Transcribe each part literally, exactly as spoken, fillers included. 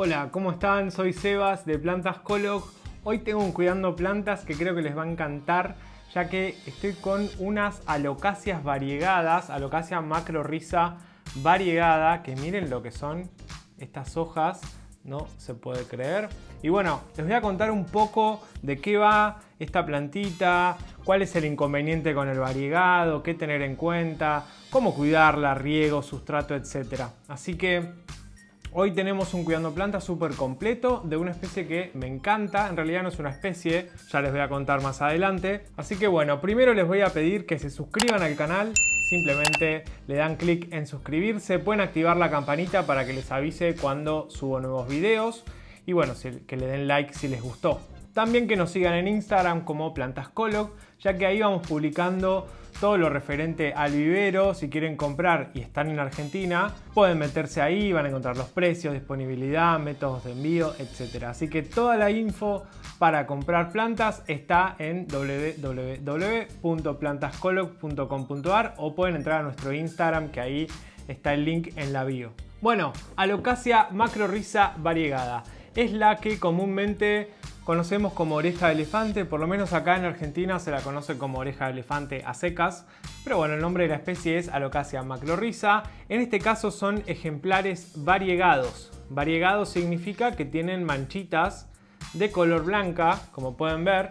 Hola, ¿cómo están? Soy Sebas de Plantas Colloq. Hoy tengo un Cuidando Plantas que creo que les va a encantar, ya que estoy con unas alocasias variegadas, alocasia macrorhiza variegada, que miren lo que son estas hojas, no se puede creer. Y bueno, les voy a contar un poco de qué va esta plantita, cuál es el inconveniente con el variegado, qué tener en cuenta, cómo cuidarla, riego, sustrato, etcétera. Así que hoy tenemos un Cuidando Plantas súper completo de una especie que me encanta. En realidad no es una especie, ya les voy a contar más adelante. Así que bueno, primero les voy a pedir que se suscriban al canal. Simplemente le dan clic en suscribirse. Pueden activar la campanita para que les avise cuando subo nuevos videos. Y bueno, que le den like si les gustó. También que nos sigan en Instagram como Plantas Colloq, ya que ahí vamos publicando todo lo referente al vivero. Si quieren comprar y están en Argentina, pueden meterse ahí, van a encontrar los precios, disponibilidad, métodos de envío, etcétera. Así que toda la info para comprar plantas está en w w w punto plantas colloq punto com punto a r o pueden entrar a nuestro Instagram, que ahí está el link en la bio. Bueno, alocasia macrorhiza variegada es la que comúnmente conocemos como oreja de elefante. Por lo menos acá en Argentina se la conoce como oreja de elefante a secas, pero bueno, el nombre de la especie es alocasia macrorhiza. En este caso son ejemplares variegados. Variegados significa que tienen manchitas de color blanca, como pueden ver,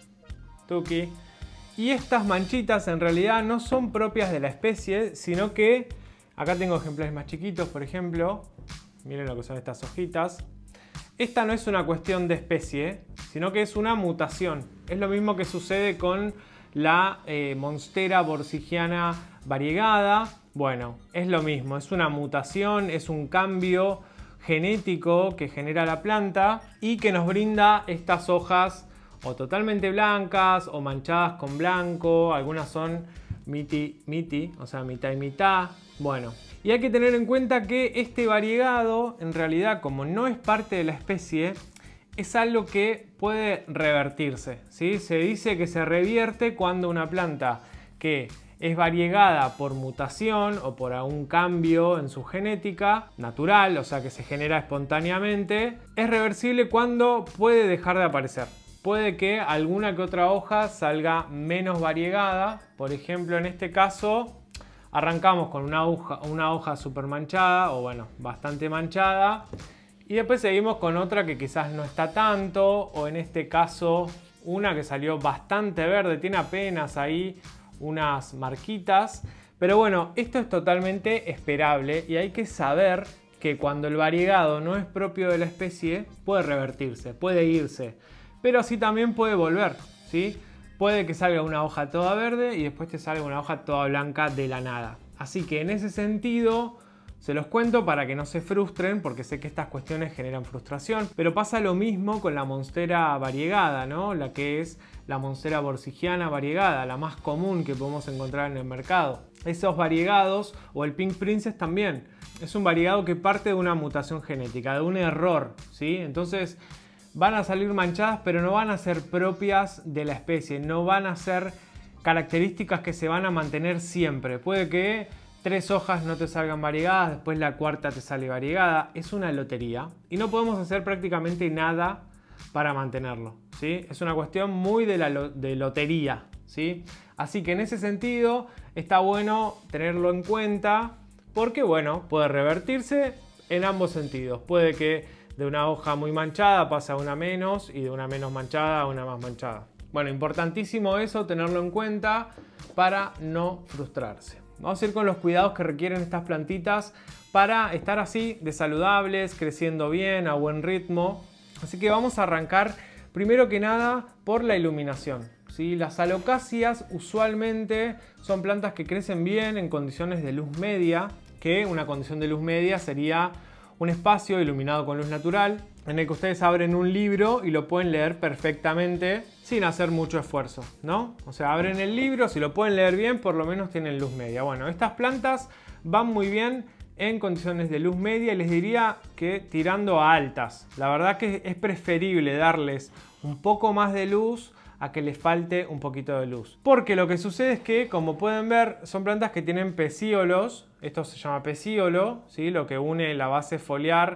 tuki. Y estas manchitas en realidad no son propias de la especie, sino que acá tengo ejemplares más chiquitos, por ejemplo. Miren lo que son estas hojitas. Esta no es una cuestión de especie, sino que es una mutación. Es lo mismo que sucede con la eh, Monstera borsigiana variegada. Bueno, es lo mismo, es una mutación, es un cambio genético que genera la planta y que nos brinda estas hojas o totalmente blancas o manchadas con blanco. Algunas son miti, miti, o sea, mitad y mitad. Bueno, y hay que tener en cuenta que este variegado, en realidad, como no es parte de la especie, es algo que puede revertirse, ¿sí? Se dice que se revierte cuando una planta que es variegada por mutación o por algún cambio en su genética natural, o sea que se genera espontáneamente, es reversible cuando puede dejar de aparecer. Puede que alguna que otra hoja salga menos variegada. Por ejemplo, en este caso arrancamos con una hoja, una hoja súper manchada, o bueno, bastante manchada, y después seguimos con otra que quizás no está tanto, o en este caso una que salió bastante verde, tiene apenas ahí unas marquitas. Pero bueno, esto es totalmente esperable y hay que saber que cuando el variegado no es propio de la especie puede revertirse, puede irse, pero así también puede volver, ¿sí? Puede que salga una hoja toda verde y después te salga una hoja toda blanca de la nada. Así que en ese sentido se los cuento para que no se frustren, porque sé que estas cuestiones generan frustración. Pero pasa lo mismo con la monstera variegada, ¿no? La que es la monstera borsigiana variegada, la más común que podemos encontrar en el mercado. Esos variegados, o el Pink Princess también, es un variegado que parte de una mutación genética, de un error, ¿sí? Entonces van a salir manchadas, pero no van a ser propias de la especie, no van a ser características que se van a mantener siempre. Puede que tres hojas no te salgan variegadas, después la cuarta te sale variegada. Es una lotería y no podemos hacer prácticamente nada para mantenerlo, ¿sí? Es una cuestión muy de, la lo de lotería, ¿sí? Así que en ese sentido está bueno tenerlo en cuenta, porque bueno, puede revertirse en ambos sentidos. Puede que de una hoja muy manchada pasa a una menos y de una menos manchada a una más manchada. Bueno, importantísimo eso, tenerlo en cuenta para no frustrarse. Vamos a ir con los cuidados que requieren estas plantitas para estar así de saludables, creciendo bien, a buen ritmo. Así que vamos a arrancar primero que nada por la iluminación, ¿sí? Las alocasias usualmente son plantas que crecen bien en condiciones de luz media, que una condición de luz media sería un espacio iluminado con luz natural en el que ustedes abren un libro y lo pueden leer perfectamente sin hacer mucho esfuerzo, ¿no? O sea, abren el libro, si lo pueden leer bien, por lo menos tienen luz media. Bueno, estas plantas van muy bien en condiciones de luz media y les diría que tirando a altas. La verdad que es preferible darles un poco más de luz a que les falte un poquito de luz. Porque lo que sucede es que, como pueden ver, son plantas que tienen pecíolos. Esto se llama pecíolo, ¿sí? Lo que une la base foliar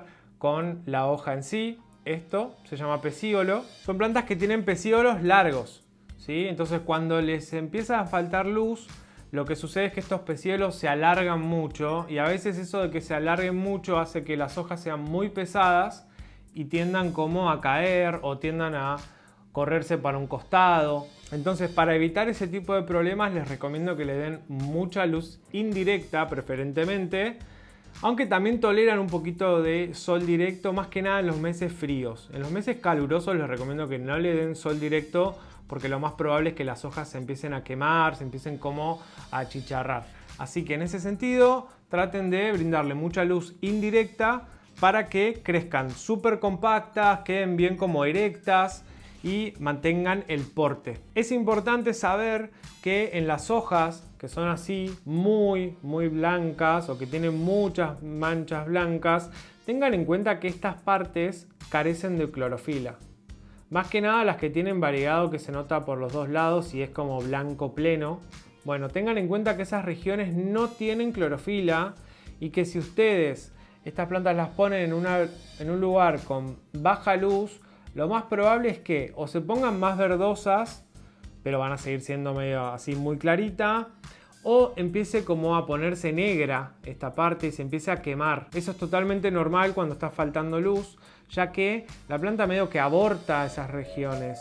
con la hoja en sí. Esto se llama pecíolo. Son plantas que tienen pecíolos largos, ¿sí? Entonces cuando les empieza a faltar luz, lo que sucede es que estos pecíolos se alargan mucho y a veces eso de que se alarguen mucho hace que las hojas sean muy pesadas y tiendan como a caer o tiendan a correrse para un costado. Entonces, para evitar ese tipo de problemas les recomiendo que le den mucha luz indirecta preferentemente, aunque también toleran un poquito de sol directo, más que nada en los meses fríos. En los meses calurosos les recomiendo que no le den sol directo porque lo más probable es que las hojas se empiecen a quemar, se empiecen como a achicharrar. Así que en ese sentido traten de brindarle mucha luz indirecta para que crezcan súper compactas, queden bien como erectas y mantengan el porte. Es importante saber que en las hojas que son así muy muy blancas o que tienen muchas manchas blancas, tengan en cuenta que estas partes carecen de clorofila. Más que nada las que tienen variegado que se nota por los dos lados y es como blanco pleno. Bueno, tengan en cuenta que esas regiones no tienen clorofila y que si ustedes estas plantas las ponen en, una, en un lugar con baja luz, lo más probable es que o se pongan más verdosas, pero van a seguir siendo medio así muy clarita, o empiece como a ponerse negra esta parte y se empiece a quemar. Eso es totalmente normal cuando está faltando luz, ya que la planta medio que aborta esas regiones.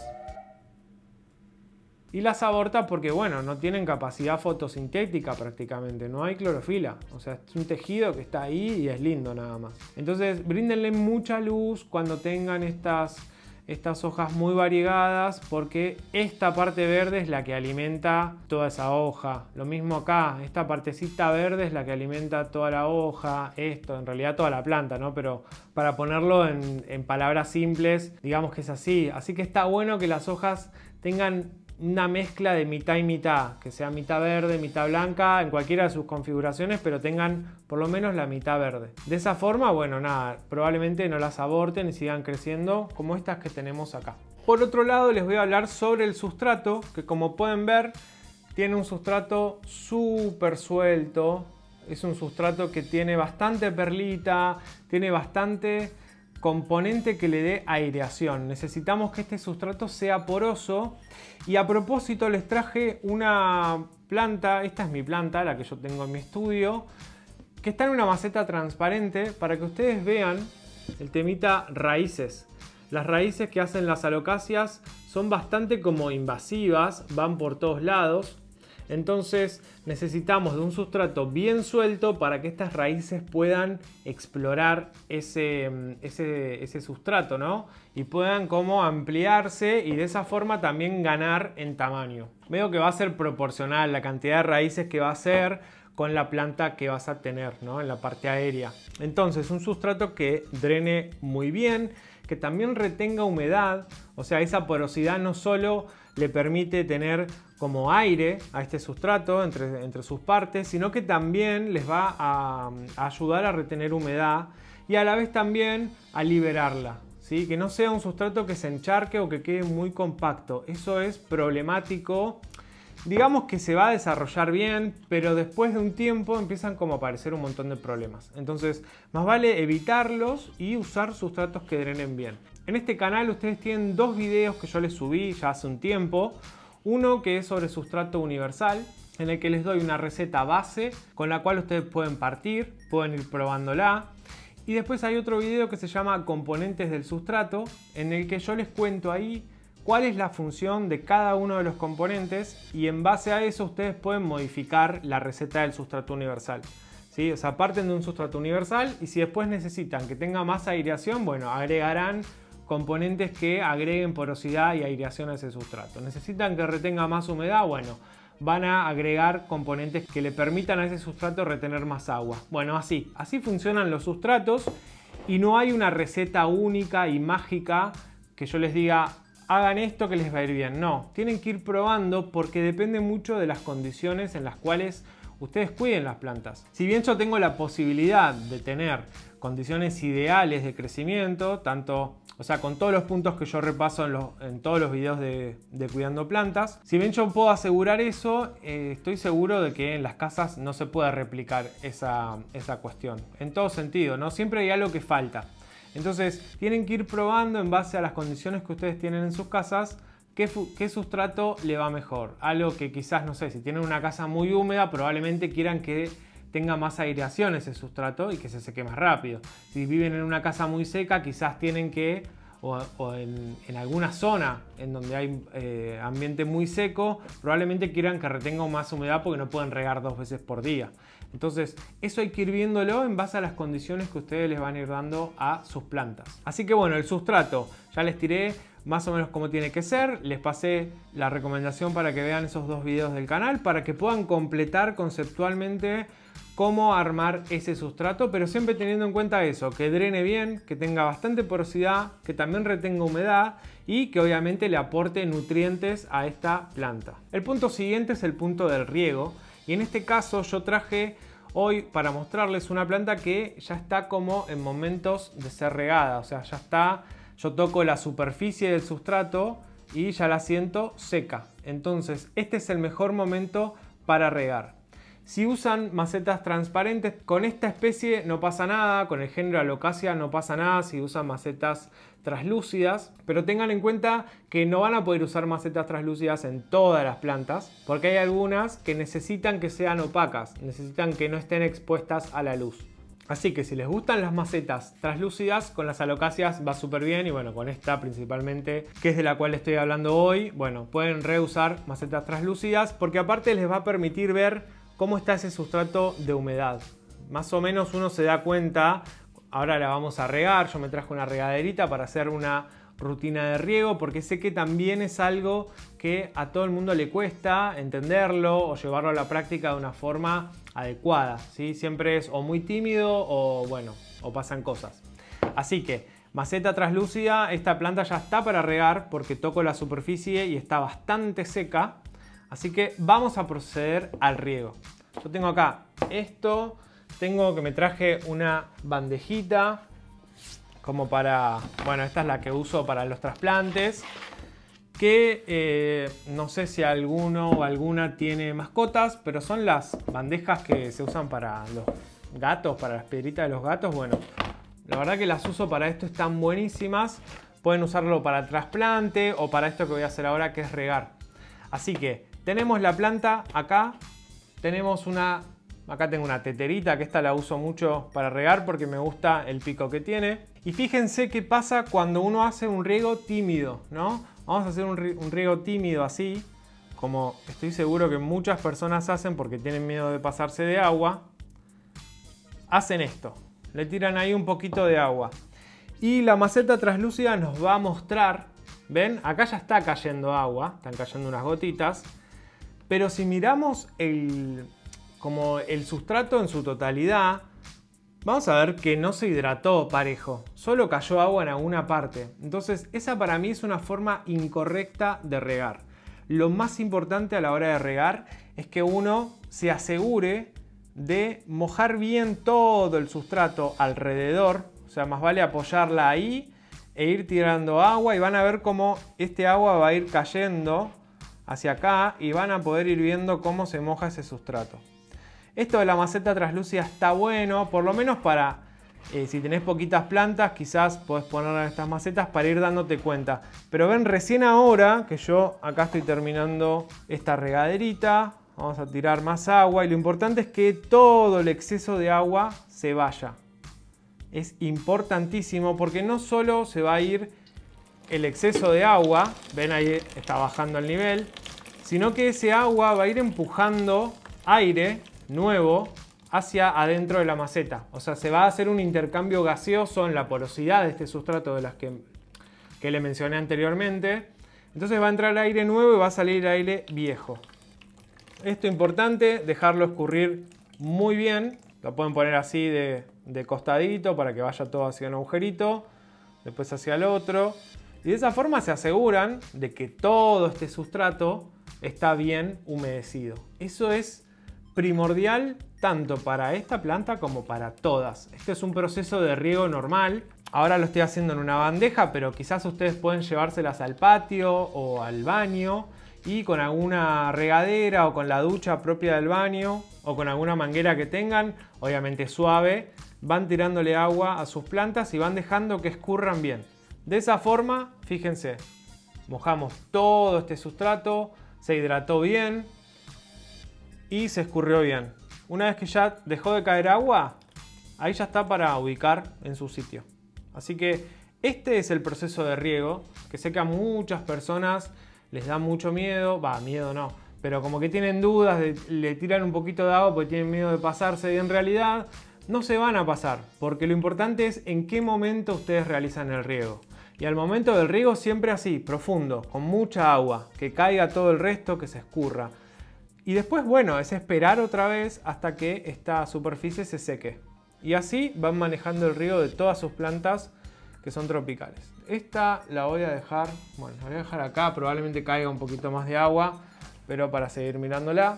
Y las aborta porque, bueno, no tienen capacidad fotosintética prácticamente, no hay clorofila. O sea, es un tejido que está ahí y es lindo nada más. Entonces, bríndenle mucha luz cuando tengan estas, estas hojas muy variegadas, porque esta parte verde es la que alimenta toda esa hoja. Lo mismo acá, esta partecita verde es la que alimenta toda la hoja, esto, en realidad toda la planta, ¿no? Pero para ponerlo en, en palabras simples, digamos que es así. Así que está bueno que las hojas tengan una mezcla de mitad y mitad, que sea mitad verde, mitad blanca, en cualquiera de sus configuraciones, pero tengan por lo menos la mitad verde. De esa forma, bueno, nada, probablemente no las aborten y sigan creciendo como estas que tenemos acá. Por otro lado, les voy a hablar sobre el sustrato, que como pueden ver, tiene un sustrato súper suelto. Es un sustrato que tiene bastante perlita, tiene bastante componente que le dé aireación. Necesitamos que este sustrato sea poroso. Y a propósito les traje una planta, esta es mi planta, la que yo tengo en mi estudio, que está en una maceta transparente para que ustedes vean el temita raíces. Las raíces que hacen las alocacias son bastante como invasivas, van por todos lados. Entonces necesitamos de un sustrato bien suelto para que estas raíces puedan explorar ese, ese, ese sustrato, ¿no? Y puedan como ampliarse y de esa forma también ganar en tamaño. Veo que va a ser proporcional la cantidad de raíces que va a ser con la planta que vas a tener, ¿no? En la parte aérea. Entonces un sustrato que drene muy bien, que también retenga humedad, o sea, esa porosidad no solo le permite tener como aire a este sustrato entre, entre sus partes, sino que también les va a, a ayudar a retener humedad y a la vez también a liberarla, ¿sí? Que no sea un sustrato que se encharque o que quede muy compacto. Eso es problemático. Digamos que se va a desarrollar bien, pero después de un tiempo empiezan como a aparecer un montón de problemas. Entonces, más vale evitarlos y usar sustratos que drenen bien. En este canal ustedes tienen dos videos que yo les subí ya hace un tiempo. Uno que es sobre sustrato universal, en el que les doy una receta base con la cual ustedes pueden partir, pueden ir probándola. Y después hay otro video que se llama componentes del sustrato, en el que yo les cuento ahí cuál es la función de cada uno de los componentes y en base a eso ustedes pueden modificar la receta del sustrato universal. ¿Sí? O sea, parten de un sustrato universal y si después necesitan que tenga más aireación, bueno, agregarán componentes que agreguen porosidad y aireación a ese sustrato. Necesitan que retenga más humedad, bueno, van a agregar componentes que le permitan a ese sustrato retener más agua. Bueno, así, así funcionan los sustratos y no hay una receta única y mágica que yo les diga hagan esto que les va a ir bien. No, tienen que ir probando porque depende mucho de las condiciones en las cuales ustedes cuiden las plantas. Si bien yo tengo la posibilidad de tener condiciones ideales de crecimiento, tanto, o sea, con todos los puntos que yo repaso en, los, en todos los videos de, de Cuidando Plantas, si bien yo puedo asegurar eso, eh, estoy seguro de que en las casas no se puede replicar esa, esa cuestión. En todo sentido, ¿no? Siempre hay algo que falta. Entonces tienen que ir probando en base a las condiciones que ustedes tienen en sus casas qué, qué sustrato le va mejor. Algo que quizás, no sé, si tienen una casa muy húmeda probablemente quieran que tenga más aireación ese sustrato y que se seque más rápido. Si viven en una casa muy seca quizás tienen que, o, o en, en alguna zona en donde hay eh, ambiente muy seco, probablemente quieran que retenga más humedad porque no pueden regar dos veces por día. Entonces eso hay que ir viéndolo en base a las condiciones que ustedes les van a ir dando a sus plantas. Así que bueno, el sustrato ya les tiré más o menos cómo tiene que ser. Les pasé la recomendación para que vean esos dos videos del canal para que puedan completar conceptualmente cómo armar ese sustrato, pero siempre teniendo en cuenta eso, que drene bien, que tenga bastante porosidad, que también retenga humedad y que obviamente le aporte nutrientes a esta planta. El punto siguiente es el punto del riego y en este caso yo traje hoy para mostrarles una planta que ya está como en momentos de ser regada, o sea, ya está, yo toco la superficie del sustrato y ya la siento seca. Entonces este es el mejor momento para regar. Si usan macetas transparentes, con esta especie no pasa nada, con el género Alocasia no pasa nada si usan macetas translúcidas, pero tengan en cuenta que no van a poder usar macetas translúcidas en todas las plantas, porque hay algunas que necesitan que sean opacas, necesitan que no estén expuestas a la luz. Así que si les gustan las macetas translúcidas, con las Alocasias va súper bien y bueno, con esta principalmente, que es de la cual estoy hablando hoy, bueno, pueden reusar macetas translúcidas porque aparte les va a permitir ver cómo está ese sustrato de humedad. Más o menos uno se da cuenta, ahora la vamos a regar, yo me traje una regaderita para hacer una rutina de riego porque sé que también es algo que a todo el mundo le cuesta entenderlo o llevarlo a la práctica de una forma adecuada, ¿sí? Siempre es o muy tímido o bueno, o pasan cosas. Así que maceta translúcida, esta planta ya está para regar porque toco la superficie y está bastante seca. Así que vamos a proceder al riego. Yo tengo acá esto, tengo que me traje una bandejita como para, bueno, esta es la que uso para los trasplantes, que eh, no sé si alguno o alguna tiene mascotas, pero son las bandejas que se usan para los gatos, para las piedritas de los gatos. Bueno, la verdad que las uso para esto, están buenísimas. Pueden usarlo para trasplante o para esto que voy a hacer ahora, que es regar. Así que tenemos la planta acá, tenemos una, acá tengo una teterita, que esta la uso mucho para regar porque me gusta el pico que tiene. Y fíjense qué pasa cuando uno hace un riego tímido, ¿no? Vamos a hacer un, un riego tímido así, como estoy seguro que muchas personas hacen porque tienen miedo de pasarse de agua. Hacen esto, le tiran ahí un poquito de agua. Y la maceta translúcida nos va a mostrar, ¿ven? Acá ya está cayendo agua, están cayendo unas gotitas. Pero si miramos el, como el sustrato en su totalidad, vamos a ver que no se hidrató parejo, solo cayó agua en alguna parte. Entonces esa para mí es una forma incorrecta de regar. Lo más importante a la hora de regar es que uno se asegure de mojar bien todo el sustrato alrededor. O sea, más vale apoyarla ahí e ir tirando agua y van a ver cómo este agua va a ir cayendo hacia acá y van a poder ir viendo cómo se moja ese sustrato. Esto de la maceta translúcida está bueno, por lo menos para, eh, si tenés poquitas plantas, quizás podés ponerla en estas macetas para ir dándote cuenta. Pero ven, recién ahora que yo acá estoy terminando esta regaderita, vamos a tirar más agua y lo importante es que todo el exceso de agua se vaya. Es importantísimo porque no solo se va a ir el exceso de agua, ven ahí está bajando el nivel, sino que ese agua va a ir empujando aire nuevo hacia adentro de la maceta. O sea, se va a hacer un intercambio gaseoso en la porosidad de este sustrato de las que, que le mencioné anteriormente. Entonces va a entrar aire nuevo y va a salir aire viejo. Esto es importante, dejarlo escurrir muy bien. Lo pueden poner así de, de costadito para que vaya todo hacia un agujerito, después hacia el otro. Y de esa forma se aseguran de que todo este sustrato está bien humedecido. Eso es primordial tanto para esta planta como para todas. Este es un proceso de riego normal. Ahora lo estoy haciendo en una bandeja, pero quizás ustedes pueden llevárselas al patio o al baño y con alguna regadera o con la ducha propia del baño o con alguna manguera que tengan, obviamente suave, van tirándole agua a sus plantas y van dejando que escurran bien. De esa forma, fíjense, mojamos todo este sustrato, se hidrató bien y se escurrió bien. Una vez que ya dejó de caer agua, ahí ya está para ubicar en su sitio. Así que este es el proceso de riego, que sé que a muchas personas les da mucho miedo, va, miedo no, pero como que tienen dudas, de, le tiran un poquito de agua porque tienen miedo de pasarse, y en realidad no se van a pasar, porque lo importante es en qué momento ustedes realizan el riego. Y al momento del riego siempre así, profundo, con mucha agua, que caiga todo el resto, que se escurra. Y después, bueno, es esperar otra vez hasta que esta superficie se seque. Y así van manejando el riego de todas sus plantas que son tropicales. Esta la voy a dejar, bueno, la voy a dejar acá, probablemente caiga un poquito más de agua, pero para seguir mirándola.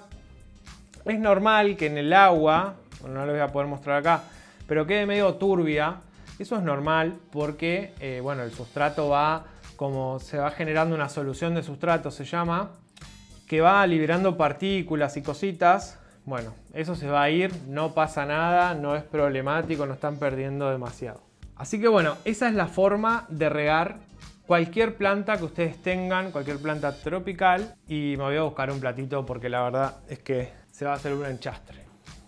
Es normal que en el agua, bueno, no lo voy a poder mostrar acá, pero quede medio turbia. Eso es normal porque, eh, bueno, el sustrato va, como se va generando una solución de sustrato, se llama, que va liberando partículas y cositas. Bueno, eso se va a ir, no pasa nada, no es problemático, no están perdiendo demasiado. Así que bueno, esa es la forma de regar cualquier planta que ustedes tengan, cualquier planta tropical. Y me voy a buscar un platito porque la verdad es que se va a hacer un enchastre.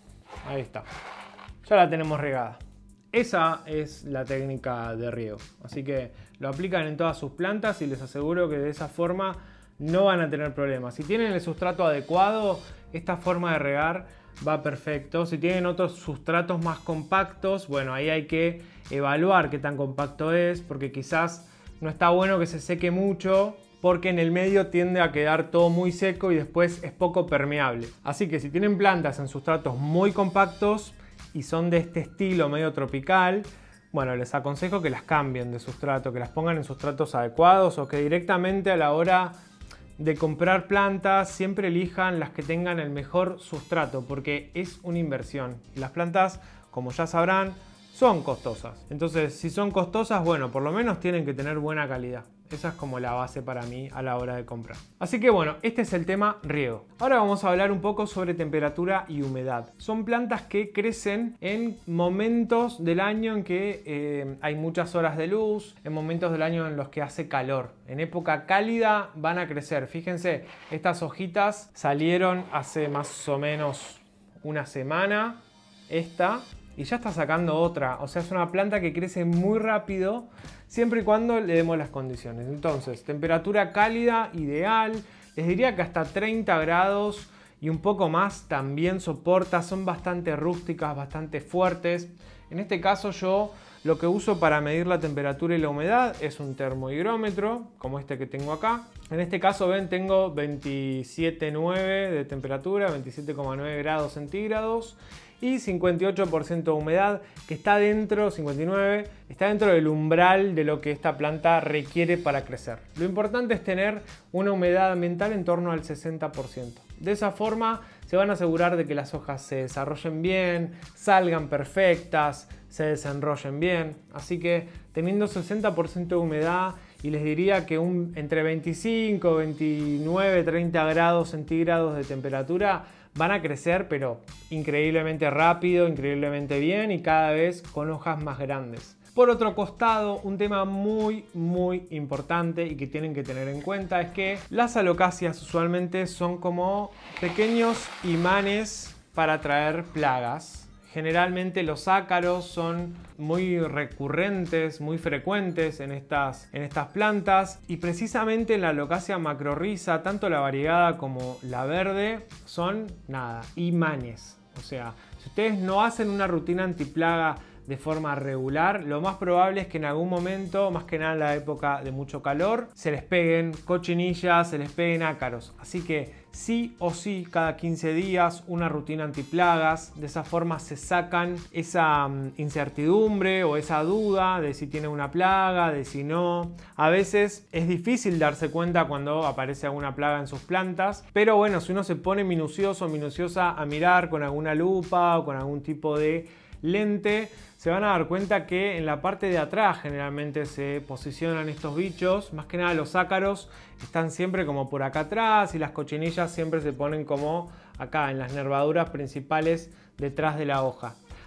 Ahí está, ya la tenemos regada. Esa es la técnica de riego, así que lo aplican en todas sus plantas y les aseguro que de esa forma no van a tener problemas. Si tienen el sustrato adecuado, esta forma de regar va perfecto. Si tienen otros sustratos más compactos, bueno, ahí hay que evaluar qué tan compacto es, porque quizás no está bueno que se seque mucho, porque en el medio tiende a quedar todo muy seco y después es poco permeable. Así que si tienen plantas en sustratos muy compactos y son de este estilo medio tropical, bueno, les aconsejo que las cambien de sustrato, que las pongan en sustratos adecuados o que directamente a la hora de comprar plantas siempre elijan las que tengan el mejor sustrato, porque es una inversión y las plantas, como ya sabrán, son costosas. Entonces, si son costosas, bueno, por lo menos tienen que tener buena calidad. Esa es como la base para mí a la hora de comprar. Así que bueno, este es el tema riego. Ahora vamos a hablar un poco sobre temperatura y humedad. Son plantas que crecen en momentos del año en que eh, hay muchas horas de luz, en momentos del año en los que hace calor. En época cálida van a crecer. Fíjense, estas hojitas salieron hace más o menos una semana, esta, y ya está sacando otra. O sea, es una planta que crece muy rápido siempre y cuando le demos las condiciones. Entonces, temperatura cálida, ideal. Les diría que hasta treinta grados y un poco más también soporta. Son bastante rústicas, bastante fuertes. En este caso yo lo que uso para medir la temperatura y la humedad es un termohigrómetro, como este que tengo acá. En este caso, ven, tengo veintisiete coma nueve de temperatura, veintisiete coma nueve grados centígrados. Y cincuenta y ocho por ciento de humedad, que está dentro, cincuenta y nueve, está dentro del umbral de lo que esta planta requiere para crecer. Lo importante es tener una humedad ambiental en torno al sesenta por ciento. De esa forma se van a asegurar de que las hojas se desarrollen bien, salgan perfectas, se desenrollen bien. Así que teniendo sesenta por ciento de humedad, y les diría que un, entre veinticinco, veintinueve, treinta grados centígrados de temperatura, van a crecer, pero increíblemente rápido, increíblemente bien y cada vez con hojas más grandes. Por otro costado, un tema muy muy importante y que tienen que tener en cuenta es que las alocacias usualmente son como pequeños imanes para atraer plagas. Generalmente los ácaros son muy recurrentes, muy frecuentes en estas, en estas plantas, y precisamente en la alocasia macrorriza, tanto la variegada como la verde son nada, imanes. O sea, si ustedes no hacen una rutina antiplaga de forma regular, lo más probable es que en algún momento, más que nada en la época de mucho calor, se les peguen cochinillas, se les peguen ácaros. Así que sí o sí, cada quince días una rutina antiplagas. De esa forma se sacan esa um, incertidumbre o esa duda de si tiene una plaga, de si no. A veces es difícil darse cuenta cuando aparece alguna plaga en sus plantas, pero bueno, si uno se pone minucioso o minuciosa a mirar con alguna lupa o con algún tipo de lente, se van a dar cuenta que en la parte de atrás generalmente se posicionan estos bichos. Más que nada los ácaros están siempre como por acá atrás y las cochinillas siempre se ponen como acá en las nervaduras principales detrás de la hoja.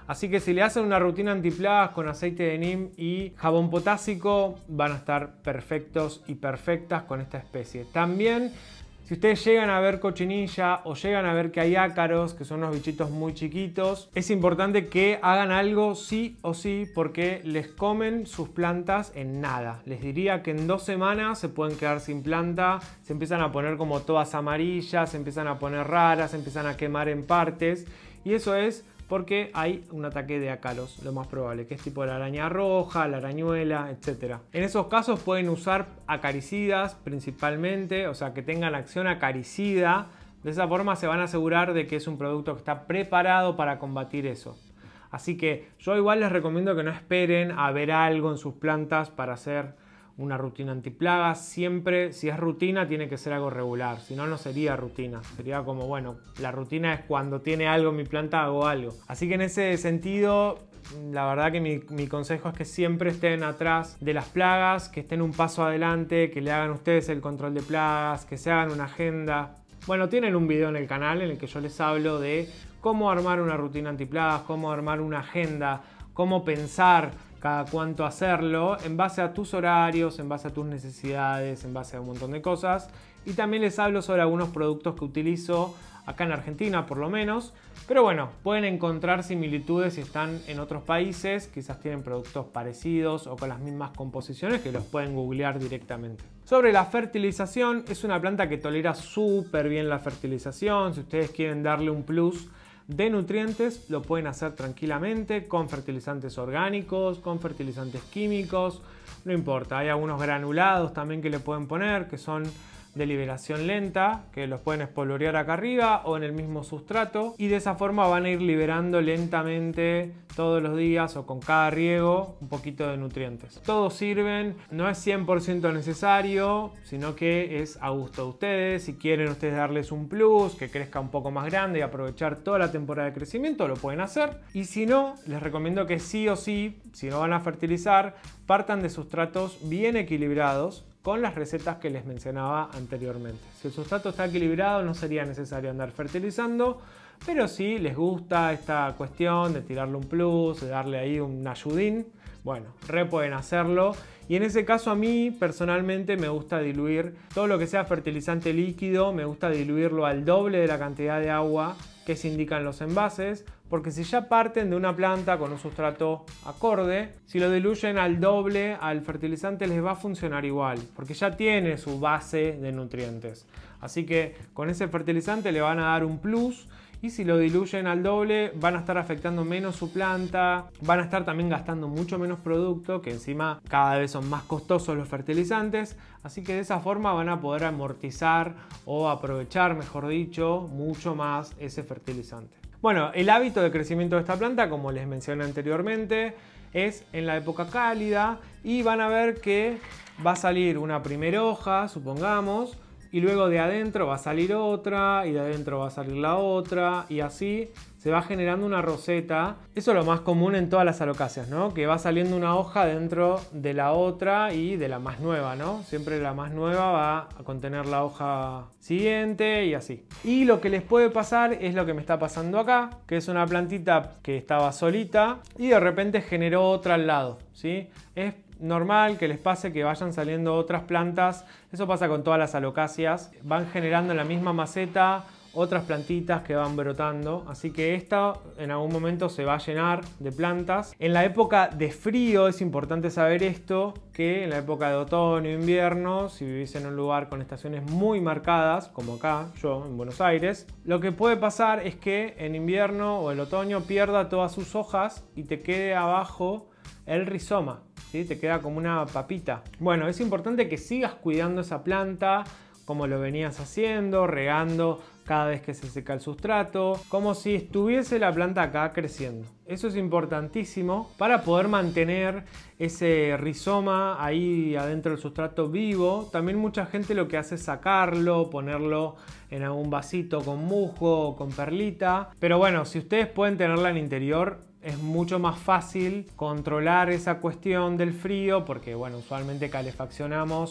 Así que si le hacen una rutina antiplagas con aceite de neem y jabón potásico, van a estar perfectos y perfectas con esta especie. También, si ustedes llegan a ver cochinilla o llegan a ver que hay ácaros, que son unos bichitos muy chiquitos, es importante que hagan algo sí o sí porque les comen sus plantas en nada. Les diría que en dos semanas se pueden quedar sin planta, se empiezan a poner como todas amarillas, se empiezan a poner raras, se empiezan a quemar en partes y eso es porque hay un ataque de ácaros, lo más probable, que es tipo la araña roja, la arañuela, etcétera. En esos casos pueden usar acaricidas principalmente, o sea que tengan acción acaricida. De esa forma se van a asegurar de que es un producto que está preparado para combatir eso. Así que yo igual les recomiendo que no esperen a ver algo en sus plantas para hacer una rutina antiplagas. Siempre, si es rutina, tiene que ser algo regular. Si no, no sería rutina. Sería como, bueno, la rutina es cuando tiene algo en mi planta, hago algo. Así que en ese sentido, la verdad que mi, mi consejo es que siempre estén atrás de las plagas, que estén un paso adelante, que le hagan ustedes el control de plagas, que se hagan una agenda. Bueno, tienen un video en el canal en el que yo les hablo de cómo armar una rutina antiplagas, cómo armar una agenda, cómo pensar cada cuánto hacerlo en base a tus horarios, en base a tus necesidades, en base a un montón de cosas. Y también les hablo sobre algunos productos que utilizo acá en Argentina por lo menos. Pero bueno, pueden encontrar similitudes si están en otros países, quizás tienen productos parecidos o con las mismas composiciones que los pueden googlear directamente. Sobre la fertilización, es una planta que tolera súper bien la fertilización. Si ustedes quieren darle un plus de nutrientes, lo pueden hacer tranquilamente con fertilizantes orgánicos, con fertilizantes químicos, no importa. Hay algunos granulados también que le pueden poner que son de liberación lenta, que los pueden espolvorear acá arriba o en el mismo sustrato y de esa forma van a ir liberando lentamente todos los días o con cada riego un poquito de nutrientes. Todos sirven, no es cien por ciento necesario, sino que es a gusto de ustedes. Si quieren ustedes darles un plus, que crezca un poco más grande y aprovechar toda la temporada de crecimiento, lo pueden hacer. Y si no, les recomiendo que sí o sí, si no van a fertilizar, partan de sustratos bien equilibrados con las recetas que les mencionaba anteriormente. Si el sustrato está equilibrado no sería necesario andar fertilizando, pero si les gusta esta cuestión de tirarle un plus, de darle ahí un ayudín, bueno, re pueden hacerlo. Y en ese caso a mí personalmente me gusta diluir todo lo que sea fertilizante líquido, me gusta diluirlo al doble de la cantidad de agua que se indican los envases, porque si ya parten de una planta con un sustrato acorde, si lo diluyen al doble al fertilizante les va a funcionar igual, porque ya tiene su base de nutrientes. Así que con ese fertilizante le van a dar un plus. Y si lo diluyen al doble van a estar afectando menos su planta, van a estar también gastando mucho menos producto, que encima cada vez son más costosos los fertilizantes, así que de esa forma van a poder amortizar o aprovechar, mejor dicho, mucho más ese fertilizante. Bueno, el hábito de crecimiento de esta planta, como les mencioné anteriormente, es en la época cálida y van a ver que va a salir una primera hoja, supongamos, y luego de adentro va a salir otra y de adentro va a salir la otra y así se va generando una roseta. Eso es lo más común en todas las alocáceas, ¿no? Que va saliendo una hoja dentro de la otra y de la más nueva, ¿no? Siempre la más nueva va a contener la hoja siguiente y así. Y lo que les puede pasar es lo que me está pasando acá, que es una plantita que estaba solita y de repente generó otra al lado, ¿sí? Es normal que les pase que vayan saliendo otras plantas. Eso pasa con todas las alocáceas. Van generando en la misma maceta otras plantitas que van brotando. Así que esta en algún momento se va a llenar de plantas. En la época de frío es importante saber esto, que en la época de otoño, invierno, si vivís en un lugar con estaciones muy marcadas, como acá, yo en Buenos Aires, lo que puede pasar es que en invierno o el otoño pierda todas sus hojas y te quede abajo el rizoma. ¿Sí? Te queda como una papita. Bueno, es importante que sigas cuidando esa planta como lo venías haciendo, regando cada vez que se seca el sustrato, como si estuviese la planta acá creciendo. Eso es importantísimo para poder mantener ese rizoma ahí adentro del sustrato vivo. También mucha gente lo que hace es sacarlo, ponerlo en algún vasito con musgo o con perlita. Pero bueno, si ustedes pueden tenerla en interior, es mucho más fácil controlar esa cuestión del frío porque, bueno, usualmente calefaccionamos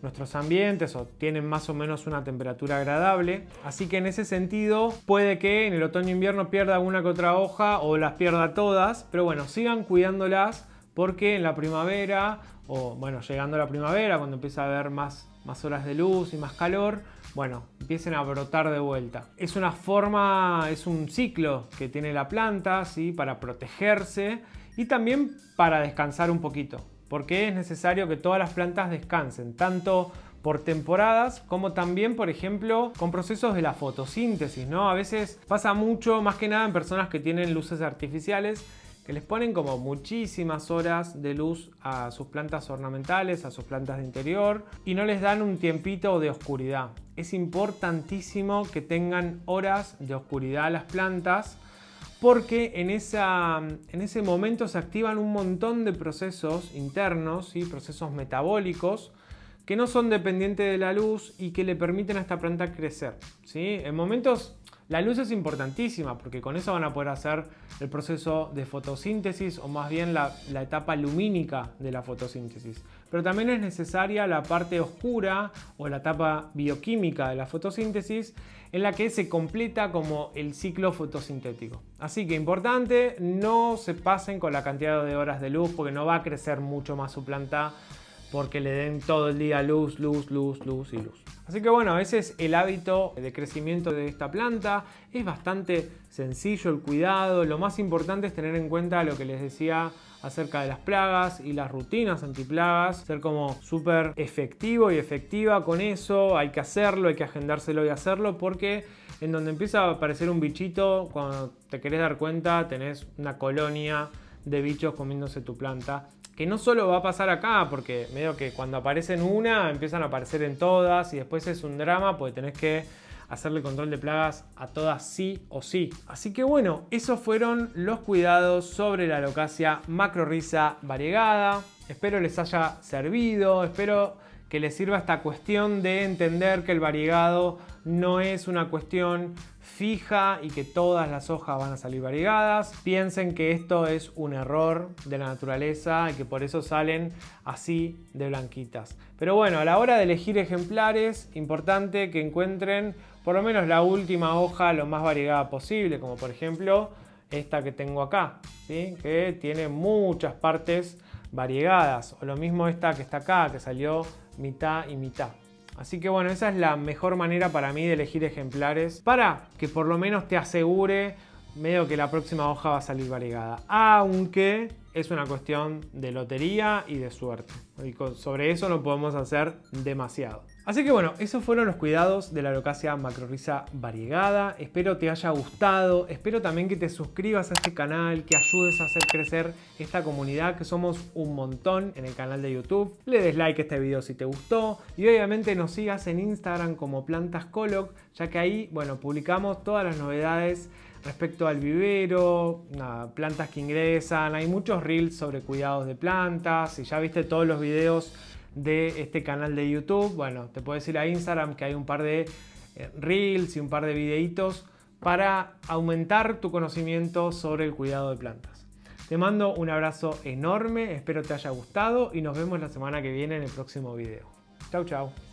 nuestros ambientes o tienen más o menos una temperatura agradable. Así que en ese sentido puede que en el otoño-invierno pierda una que otra hoja o las pierda todas, pero bueno, sigan cuidándolas porque en la primavera o bueno, llegando a la primavera, cuando empieza a haber más, más horas de luz y más calor, bueno, empiecen a brotar de vuelta. Es una forma, es un ciclo que tiene la planta, ¿sí? Para protegerse y también para descansar un poquito, porque es necesario que todas las plantas descansen, tanto por temporadas como también, por ejemplo, con procesos de la fotosíntesis, ¿no? A veces pasa mucho, más que nada en personas que tienen luces artificiales, que les ponen como muchísimas horas de luz a sus plantas ornamentales, a sus plantas de interior y no les dan un tiempito de oscuridad. Es importantísimo que tengan horas de oscuridad las plantas porque en, esa, en ese momento se activan un montón de procesos internos, ¿sí? Procesos metabólicos que no son dependientes de la luz y que le permiten a esta planta crecer, ¿sí? En momentos la luz es importantísima porque con eso van a poder hacer el proceso de fotosíntesis o más bien la, la etapa lumínica de la fotosíntesis. Pero también es necesaria la parte oscura o la etapa bioquímica de la fotosíntesis en la que se completa como el ciclo fotosintético. Así que importante, no se pasen con la cantidad de horas de luz porque no va a crecer mucho más su planta porque le den todo el día luz, luz, luz, luz y luz. Así que bueno, ese es el hábito de crecimiento de esta planta. Es bastante sencillo el cuidado. Lo más importante es tener en cuenta lo que les decía acerca de las plagas y las rutinas antiplagas. Ser como súper efectivo y efectiva con eso. Hay que hacerlo, hay que agendárselo y hacerlo porque en donde empieza a aparecer un bichito, cuando te querés dar cuenta tenés una colonia de bichos comiéndose tu planta. Que no solo va a pasar acá, porque medio que cuando aparecen una, empiezan a aparecer en todas y después es un drama porque tenés que hacerle control de plagas a todas sí o sí. Así que bueno, esos fueron los cuidados sobre la alocasia macrorhiza variegada. Espero les haya servido, espero que les sirva esta cuestión de entender que el variegado no es una cuestión fija y que todas las hojas van a salir variegadas. Piensen que esto es un error de la naturaleza y que por eso salen así de blanquitas. Pero bueno, a la hora de elegir ejemplares, importante que encuentren por lo menos la última hoja lo más variegada posible, como por ejemplo esta que tengo acá, ¿sí? Que tiene muchas partes variegadas, o lo mismo esta que está acá, que salió mitad y mitad. Así que bueno, esa es la mejor manera para mí de elegir ejemplares para que por lo menos te asegure medio que la próxima hoja va a salir variegada, aunque es una cuestión de lotería y de suerte. Y sobre eso no podemos hacer demasiado. Así que bueno, esos fueron los cuidados de la alocasia macrorhiza variegada. Espero te haya gustado, espero también que te suscribas a este canal, que ayudes a hacer crecer esta comunidad, que somos un montón en el canal de YouTube. Le des like a este video si te gustó y obviamente nos sigas en Instagram como Plantas Coloc, ya que ahí, bueno, publicamos todas las novedades respecto al vivero, nada, plantas que ingresan, hay muchos reels sobre cuidados de plantas. Si ya viste todos los videos de este canal de YouTube, bueno, te puedes ir a Instagram que hay un par de reels y un par de videitos para aumentar tu conocimiento sobre el cuidado de plantas. Te mando un abrazo enorme, espero te haya gustado y nos vemos la semana que viene en el próximo video. Chau, chau.